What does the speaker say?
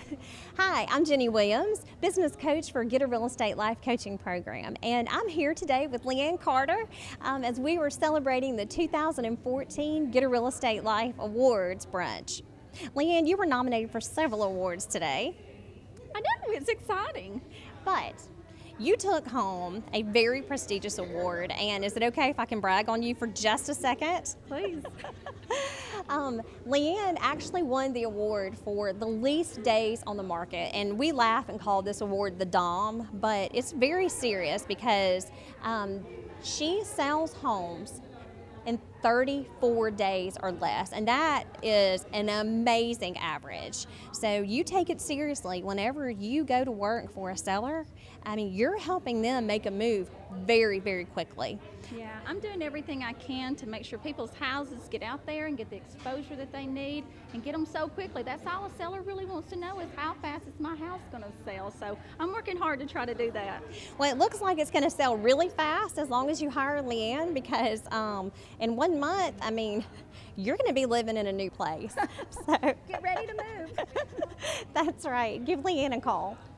Hi, I'm Jenny Williams, business coach for Get a Real Estate Life Coaching Program, and I'm here today with Leanne Carter as we were celebrating the 2014 Get a Real Estate Life Awards brunch. Leanne, you were nominated for several awards today. I know, it's exciting. But you took home a very prestigious award, and is it okay if I can brag on you for just a second? Please. Leanne actually won the award for the least days on the market, and we laugh and call this award the DOM, but it's very serious because she sells homes in 34 days or less, and that is an amazing average. So you take it seriously whenever you go to work for a seller. I mean, you're helping them make a move very, very quickly. Yeah, I'm doing everything I can to make sure people's houses get out there and get the exposure that they need and get them sold quickly. That's all a seller really wants to know, is how fast is my house going to sell. So I'm working hard to try to do that. Well, it looks like it's going to sell really fast as long as you hire Leanne, because in 1 month, I mean, you're going to be living in a new place. So Get ready to move. that's right. Give Leanne a call.